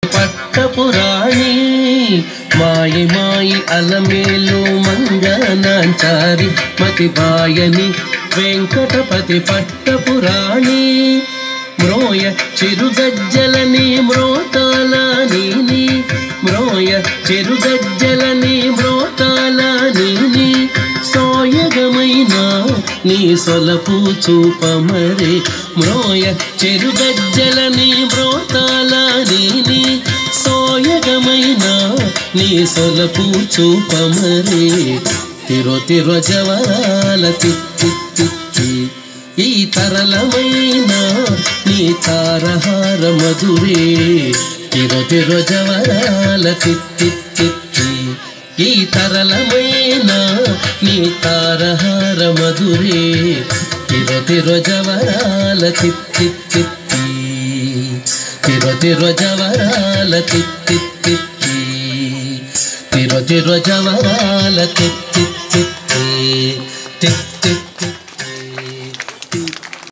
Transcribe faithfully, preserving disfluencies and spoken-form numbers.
పట్టపురాణి మాయి మాయి అలమేలు మంగనాంచారి మతిపాయని వెంకటపతి పట్టపురాణి మ్రోయ చిరుగజ్జలని మ్రోతాల నీని మ్రోయ చిరుగజ్జలని మ్రోతాల నీని సోయగమైన నీ సొలపు చూపమరే మ్రోయ చెరుగజ్జలని మ్రోతాల నీని సోయగమైన నీ సొలపు చూపమరే తిరో తిరో జవరాల తిత్తి తిత్తి ఈ తరళమైన నీ తారహార మధురే తిరో తిరో జవరాల తిత్తి తిత్తి ఈ తరళమైన నీ తారహార మధురే తిరో తిరో జవరాల తిత్తి తిత్తి తిరో తిరో జవరాల తిత్తి తిత్తి తిరో తిరో జవరాల తిత్తి తిత్తి తిత్తి